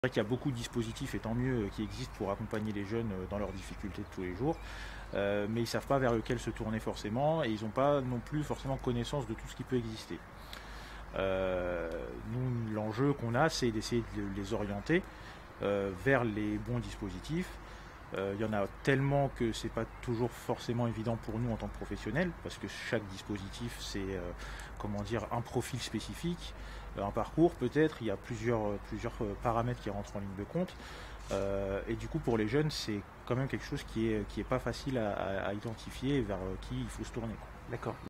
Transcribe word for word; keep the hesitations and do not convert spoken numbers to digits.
C'est vrai qu'il y a beaucoup de dispositifs, et tant mieux, qui existent pour accompagner les jeunes dans leurs difficultés de tous les jours, euh, mais ils ne savent pas vers lequel se tourner forcément, et ils n'ont pas non plus forcément connaissance de tout ce qui peut exister. Euh, nous, l'enjeu qu'on a, c'est d'essayer de les orienter euh, vers les bons dispositifs. Euh, il y en a tellement que c'est pas toujours forcément évident pour nous en tant que professionnels, parce que chaque dispositif c'est euh, comment dire un profil spécifique, euh, un parcours peut-être, il y a plusieurs, plusieurs paramètres qui rentrent en ligne de compte. Euh, et du coup pour les jeunes c'est quand même quelque chose qui est, qui est pas facile à, à, à identifier et vers qui il faut se tourner. D'accord.